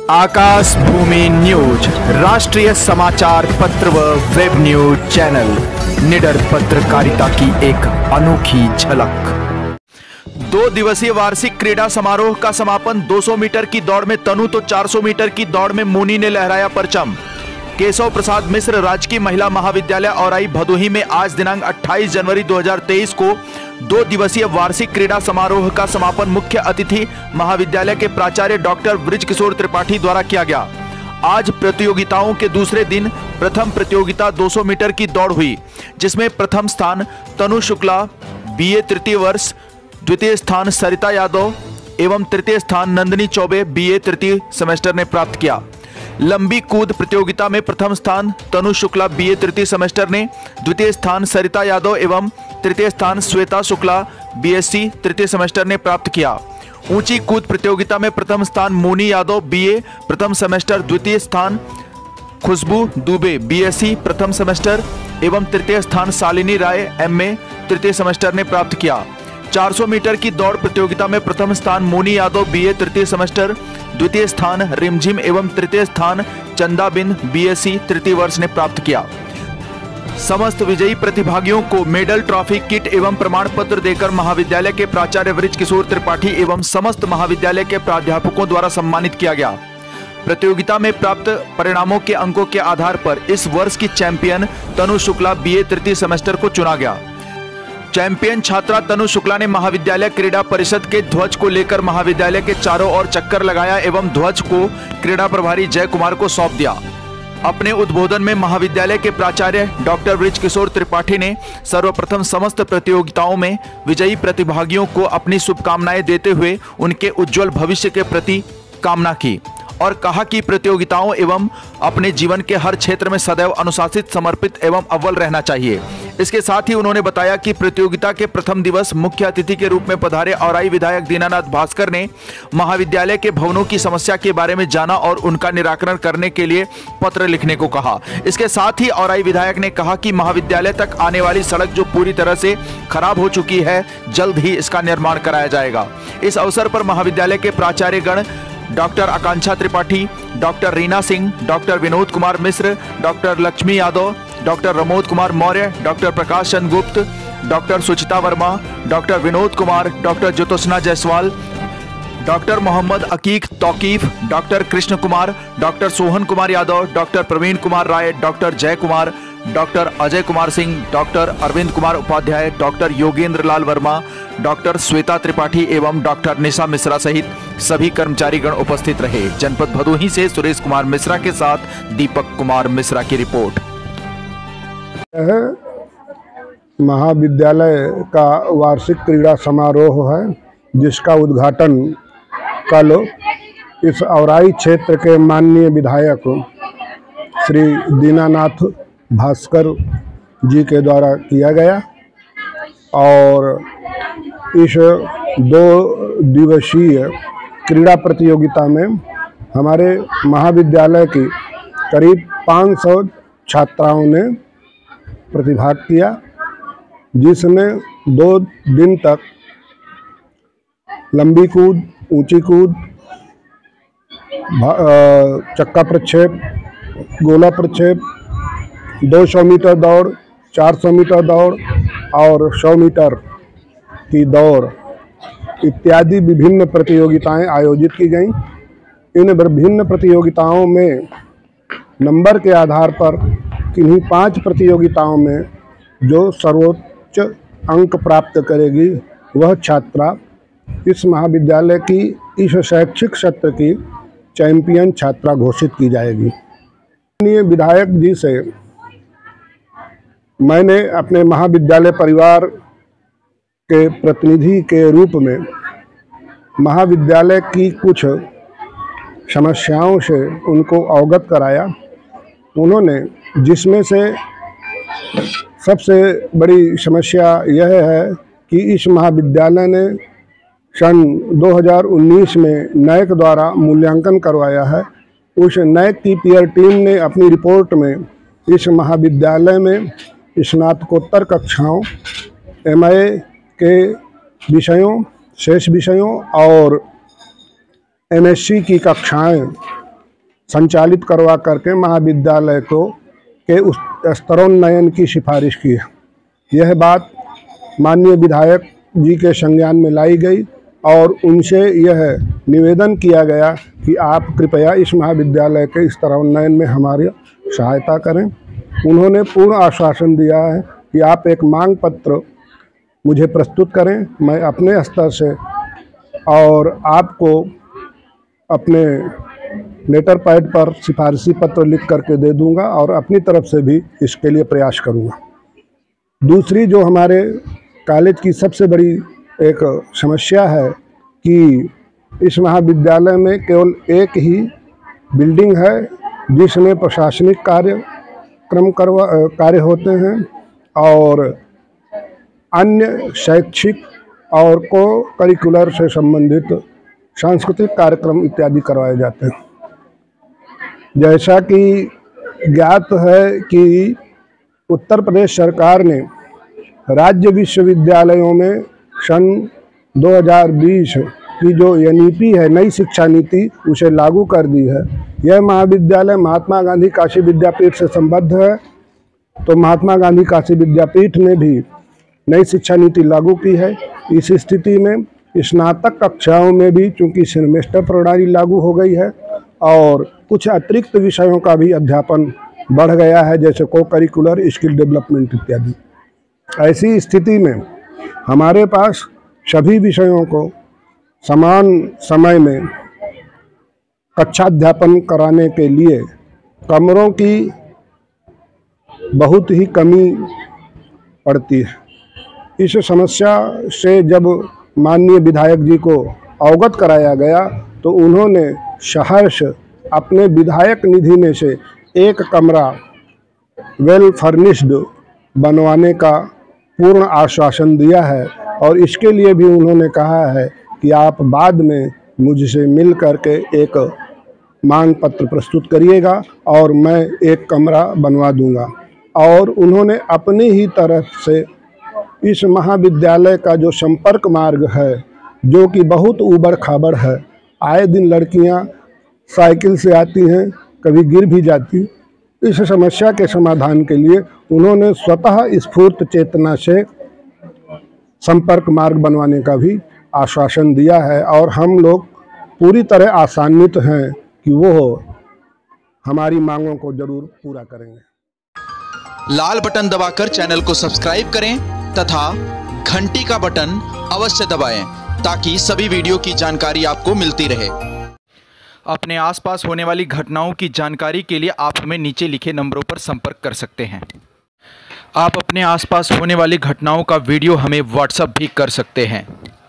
आकाश भूमि news राष्ट्रीय समाचार पत्र व वेब न्यूज चैनल निडर पत्रकारिता की एक अनोखी झलक। 2 दिवसीय वार्षिक क्रीड़ा समारोह का समापन 200 मीटर की दौड़ में तनु तो 400 मीटर की दौड़ में मोनी ने लहराया परचम। केशव प्रसाद मिश्र राजकीय महिला महाविद्यालय औराई भदोही में आज दिनांक 28 जनवरी 2023 को 2 दिवसीय वार्षिक क्रीड़ा समारोह का समापन मुख्य अतिथि महाविद्यालय के प्राचार्य डॉक्टर बृजकिशोर त्रिपाठी द्वारा किया गया। आज प्रतियोगिताओं के दूसरे दिन प्रथम प्रतियोगिता 200 मीटर की दौड़ हुई, जिसमें प्रथम स्थान तनु शुक्ला BA तृतीय वर्ष, द्वितीय स्थान सरिता यादव एवं तृतीय स्थान नंदिनी चौबे BA तृतीय सेमेस्टर ने प्राप्त किया। लंबी कूद प्रतियोगिता में प्रथम स्थान तनु शुक्ला BA तृतीय सेमेस्टर ने, द्वितीय स्थान सरिता यादव एवं तृतीय स्थान श्वेता शुक्ला BSc तृतीय सेमेस्टर ने प्राप्त किया। ऊंची कूद प्रतियोगिता में प्रथम स्थान मोनी यादव BA प्रथम सेमेस्टर, द्वितीय स्थान खुशबू दुबे BSc प्रथम सेमेस्टर एवं तृतीय स्थान शालिनी राय MA तृतीय सेमेस्टर ने प्राप्त किया। 400 मीटर की दौड़ प्रतियोगिता में प्रथम स्थान मोनी यादव BA तृतीय सेमेस्टर, द्वितीय स्थान रिमझिम एवं तृतीय स्थान चंदाबिन BSc तृतीय वर्ष ने प्राप्त किया। समस्त विजयी प्रतिभागियों को मेडल, ट्रॉफी, किट एवं प्रमाण पत्र देकर महाविद्यालय के प्राचार्य बृजकिशोर त्रिपाठी एवं समस्त महाविद्यालय के प्राध्यापकों द्वारा सम्मानित किया गया। प्रतियोगिता में प्राप्त परिणामों के अंकों के आधार पर इस वर्ष की चैंपियन तनु शुक्ला BA तृतीय सेमेस्टर को चुना गया। चैंपियन छात्रा तनु शुक्ला ने महाविद्यालय क्रीड़ा परिषद के ध्वज को लेकर महाविद्यालय के चारों ओर चक्कर लगाया एवं ध्वज को क्रीड़ा प्रभारी जय कुमार को सौंप दिया। अपने उद्बोधन में महाविद्यालय के प्राचार्य डॉक्टर बृजकिशोर त्रिपाठी ने सर्वप्रथम समस्त प्रतियोगिताओं में विजयी प्रतिभागियों को अपनी शुभकामनाएं देते हुए उनके उज्जवल भविष्य के प्रति कामना की और कहा कि प्रतियोगिताओं एवं अपने जीवन के हर क्षेत्र में सदैव अनुशासित, समर्पित एवं अव्वल रहना चाहिए। इसके साथ ही उन्होंने बताया कि प्रतियोगिता के प्रथम दिवस मुख्य अतिथि के रूप में पधारे औराई विधायक दीनानाथ भास्कर ने महाविद्यालय के भवनों की समस्या के बारे में जाना और उनका निराकरण करने के लिए पत्र लिखने को कहा। इसके साथ ही औराई विधायक ने कहा कि महाविद्यालय तक आने वाली सड़क जो पूरी तरह से खराब हो चुकी है, जल्द ही इसका निर्माण कराया जाएगा। इस अवसर पर महाविद्यालय के प्राचार्यगण doctor Akanksha Tripathi, doctor Reena Singh, doctor Vinod Kumar Mishra, doctor Lakshmi Yadav, doctor Ramod Kumar Maurya, doctor Prakash Chandra Gupt, doctor Suchita Verma, doctor Vinod Kumar, doctor Jyotsna Jaiswal, doctor Mohammad Aqeeq Taukeef, doctor Krishna Kumar, doctor Sohan Kumar Yadav, doctor Praveen Kumar Rai, doctor Jai Kumar, doctor Ajay Kumar Singh, doctor Arvind Kumar Upadhyay, doctor Yogendra Lal Verma, doctor Shweta Tripathi एवं डॉक्टर निशा मिश्रा सहित सभी कर्मचारीगण उपस्थित रहे। जनपद भदोही से सुरेश कुमार मिश्रा के साथ दीपक कुमार मिश्रा की रिपोर्ट। महाविद्यालय का वार्षिक क्रीड़ा समारोह है, जिसका उद्घाटन कल इस औराई क्षेत्र के माननीय विधायक श्री दीनानाथ भास्कर जी के द्वारा किया गया और इस 2 दिवसीय क्रीड़ा प्रतियोगिता में हमारे महाविद्यालय की करीब 500 छात्राओं ने प्रतिभाग किया, जिसमें 2 दिन तक लंबी कूद, ऊंची कूद, चक्का प्रक्षेप, गोला प्रक्षेप, 200 मीटर दौड़, 400 मीटर दौड़ और 100 मीटर की दौड़ इत्यादि विभिन्न प्रतियोगिताएं आयोजित की गईं। इन विभिन्न प्रतियोगिताओं में नंबर के आधार पर किन्हीं 5 प्रतियोगिताओं में जो सर्वोच्च अंक प्राप्त करेगी, वह छात्रा इस महाविद्यालय की इस शैक्षिक सत्र की चैंपियन छात्रा घोषित की जाएगी। माननीय विधायक जी से मैंने अपने महाविद्यालय परिवार के प्रतिनिधि के रूप में महाविद्यालय की कुछ समस्याओं से उनको अवगत कराया। उन्होंने, जिसमें से सबसे बड़ी समस्या यह है कि इस महाविद्यालय ने सन 2019 में नैक द्वारा मूल्यांकन करवाया है। उस नैक की पीयर टीम ने अपनी रिपोर्ट में इस महाविद्यालय में स्नातकोत्तर कक्षाओं, MA के विषयों, शेष विषयों और MSc की कक्षाएं संचालित करवा करके महाविद्यालय को के उस स्तरोन्नयन की सिफारिश की है। यह बात माननीय विधायक जी के संज्ञान में लाई गई और उनसे यह निवेदन किया गया कि आप कृपया इस महाविद्यालय के स्तरोन्नयन में हमारी सहायता करें। उन्होंने पूर्ण आश्वासन दिया है कि आप एक मांग पत्र मुझे प्रस्तुत करें, मैं अपने स्तर से और आपको अपने लेटर पैड पर सिफारिशी पत्र लिख करके दे दूंगा और अपनी तरफ से भी इसके लिए प्रयास करूंगा। दूसरी जो हमारे कॉलेज की सबसे बड़ी एक समस्या है कि इस महाविद्यालय में केवल एक ही बिल्डिंग है जिसमें प्रशासनिक कार्य होते हैं और अन्य शैक्षिक और को करिकुलर से संबंधित सांस्कृतिक कार्यक्रम इत्यादि करवाए जाते हैं। जैसा कि ज्ञात है कि उत्तर प्रदेश सरकार ने राज्य विश्वविद्यालयों में सन 2020 की जो NEP है, नई शिक्षा नीति, उसे लागू कर दी है। यह महाविद्यालय महात्मा गांधी काशी विद्यापीठ से संबद्ध है, तो महात्मा गांधी काशी विद्यापीठ ने भी नई शिक्षा नीति लागू की है। इस स्थिति में स्नातक कक्षाओं में भी चूंकि सेमेस्टर प्रणाली लागू हो गई है और कुछ अतिरिक्त विषयों का भी अध्यापन बढ़ गया है, जैसे को करिकुलर, स्किल डेवलपमेंट इत्यादि। ऐसी स्थिति में हमारे पास सभी विषयों को समान समय में कक्षाध्यापन कराने के लिए कमरों की बहुत ही कमी पड़ती है। इस समस्या से जब माननीय विधायक जी को अवगत कराया गया तो उन्होंने सहर्ष अपने विधायक निधि में से एक कमरा वेल फर्निश्ड बनवाने का पूर्ण आश्वासन दिया है और इसके लिए भी उन्होंने कहा है कि आप बाद में मुझसे मिल करके एक मांग पत्र प्रस्तुत करिएगा और मैं एक कमरा बनवा दूंगा। और उन्होंने अपनी ही तरफ से इस महाविद्यालय का जो संपर्क मार्ग है, जो कि बहुत ऊबड़ खाबड़ है, आए दिन लड़कियां साइकिल से आती हैं, कभी गिर भी जाती, इस समस्या के समाधान के लिए उन्होंने स्वतः स्फूर्त चेतना से संपर्क मार्ग बनवाने का भी आश्वासन दिया है और हम लोग पूरी तरह आशान्वित हैं कि वो हमारी मांगों को जरूर पूरा करेंगे। लाल बटन दबाकर चैनल को सब्सक्राइब करें तथा घंटी का बटन अवश्य दबाएं ताकि सभी वीडियो की जानकारी आपको मिलती रहे। अपने आसपास होने वाली घटनाओं की जानकारी के लिए आप हमें नीचे लिखे नंबरों पर संपर्क कर सकते हैं। आप अपने आसपास होने वाली घटनाओं का वीडियो हमें व्हाट्सएप भी कर सकते हैं।